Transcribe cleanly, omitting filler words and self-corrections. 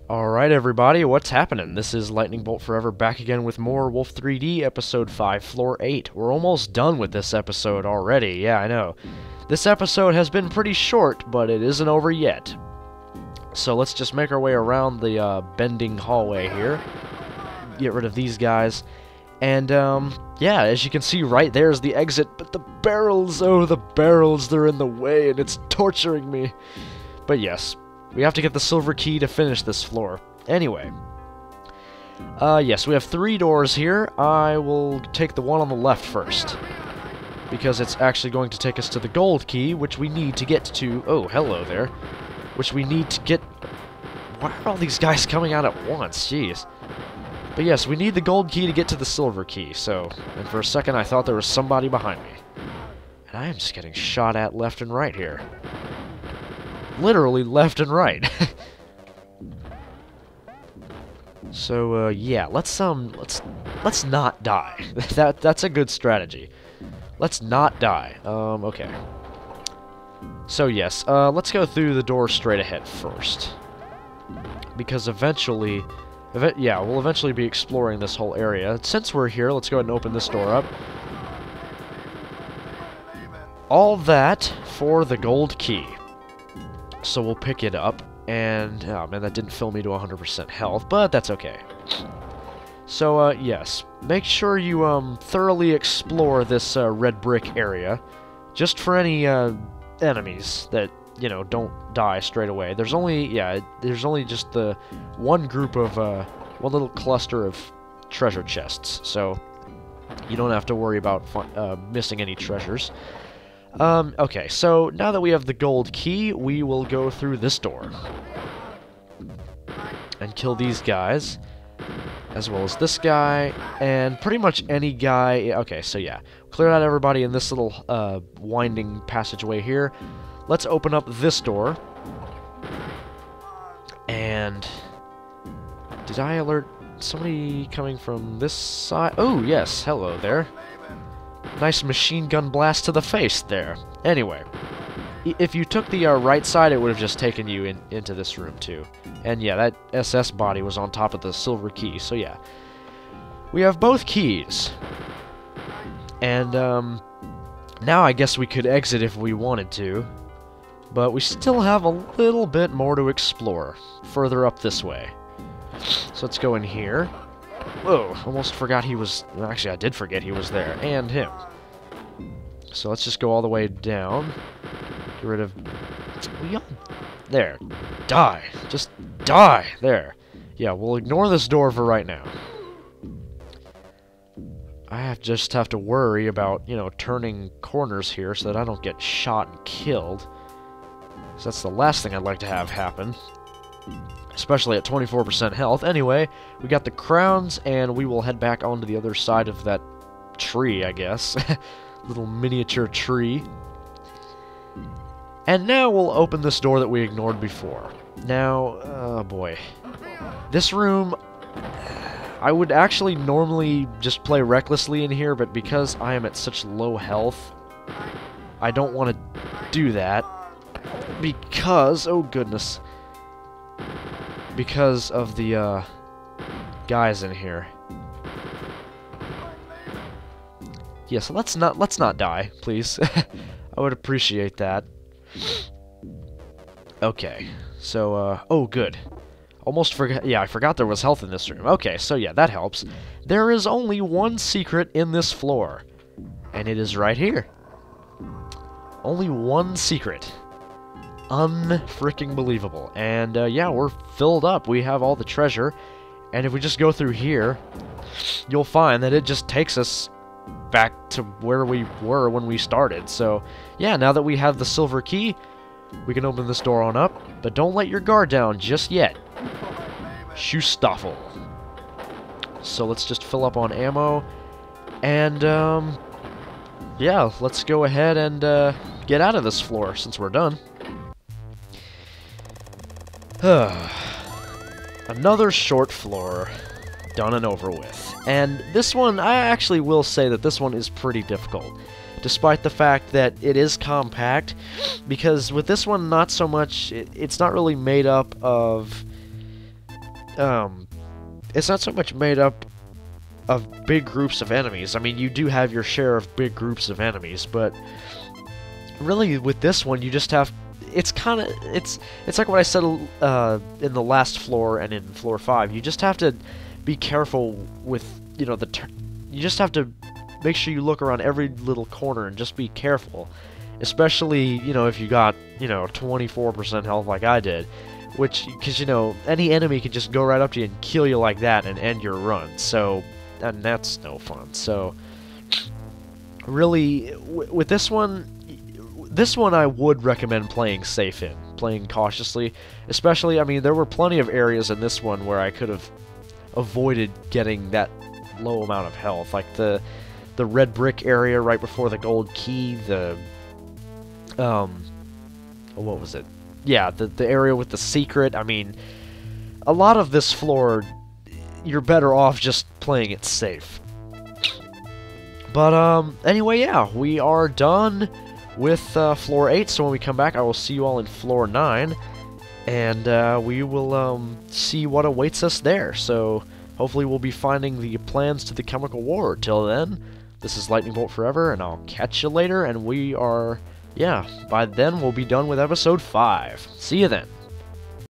Alright everybody, what's happening? This is Lightning Bolt Forever back again with more Wolf 3D Episode 5, Floor 8. We're almost done with this episode already, yeah, I know. This episode has been pretty short, but it isn't over yet. So let's just make our way around the bending hallway here. Get rid of these guys. And, yeah, as you can see right there is the exit, but the barrels, oh, the barrels, they're in the way and it's torturing me. But yes. We have to get the silver key to finish this floor. Anyway. Yes, we have 3 doors here. I will take the one on the left first. Because it's actually going to take us to the gold key, which we need to get to... Oh, hello there. Which we need to get... Why are all these guys coming out at once? Jeez. But yes, we need the gold key to get to the silver key, so... And for a second I thought there was somebody behind me. And I am just getting shot at left and right here. Literally left and right. So yeah, let's not die. That's a good strategy. Let's not die. Okay. So yes, let's go through the door straight ahead first, because eventually, yeah, we'll eventually be exploring this whole area. Since we're here, let's go ahead and open this door up. All that for the gold key. So we'll pick it up, and, oh man, that didn't fill me to 100% health, but that's okay. So, yes, make sure you, thoroughly explore this, red brick area, just for any, enemies that, you know, don't die straight away. There's only, yeah, there's only just the one group of, one little cluster of treasure chests, so you don't have to worry about, missing any treasures. Okay, so now that we have the gold key, we will go through this door. And kill these guys, as well as this guy, and pretty much any guy... Okay, so yeah, cleared out everybody in this little, winding passageway here. Let's open up this door. And... Did I alert somebody coming from this side? Oh, yes, hello there. Nice machine gun blast to the face there. Anyway, if you took the right side, it would have just taken you into this room too. And yeah, that SS body was on top of the silver key, so yeah. We have both keys. And now I guess we could exit if we wanted to. But we still have a little bit more to explore, further up this way. So let's go in here. Whoa, almost forgot he was... Actually, I did forget he was there. And him. So let's just go all the way down. Get rid of... There. Die. Just die. There. Yeah, we'll ignore this door for right now. I just have to worry about, you know, turning corners here so that I don't get shot and killed. So that's the last thing I'd like to have happen. Especially at 24% health. Anyway, we got the crowns, and we will head back onto the other side of that tree, I guess. Little miniature tree. And now we'll open this door that we ignored before. Now, oh boy. This room, I would actually normally just play recklessly in here, but because I am at such low health, I don't want to do that. Because, oh goodness. Because of the, guys in here. Yeah, so let's not die, please. I would appreciate that. Okay, so, oh, good. Almost forgot, yeah, I forgot there was health in this room. Okay, so yeah, that helps. There is only one secret in this floor, and it is right here. Only one secret. Unfreaking believable. And, yeah, we're filled up. We have all the treasure. And if we just go through here, you'll find that it just takes us back to where we were when we started. So, yeah, now that we have the silver key, we can open this door on up. But don't let your guard down just yet. Schustaffel. So let's just fill up on ammo. And, yeah, let's go ahead and, get out of this floor since we're done. Another short floor, done and over with. And this one, I actually will say that this one is pretty difficult. despite the fact that it is compact, because with this one, not so much, it's not really made up of it's not so much made up of big groups of enemies. I mean, you do have your share of big groups of enemies, but really with this one, you just have... It's kind of... It's like what I said in the last floor and in floor 5. You just have to be careful with, you know, you just have to make sure you look around every little corner and just be careful. Especially, you know, if you got, you know, 24% health like I did. Which, because, you know, any enemy can just go right up to you and kill you like that and end your run. So, and that's no fun. So, really, with this one I would recommend playing safe in. Playing cautiously. Especially, I mean, there were plenty of areas in this one where I could have avoided getting that low amount of health. Like the red brick area right before the gold key, what was it? Yeah, the area with the secret. I mean, a lot of this floor, you're better off just playing it safe. But, anyway, yeah, we are done with, floor 8, so when we come back, I will see you all in floor 9, and, we will, see what awaits us there. So, hopefully we'll be finding the plans to the chemical war. Till then, this is Lightning Bolt Forever, and I'll catch you later, and we are... Yeah, by then we'll be done with episode 5. See you then.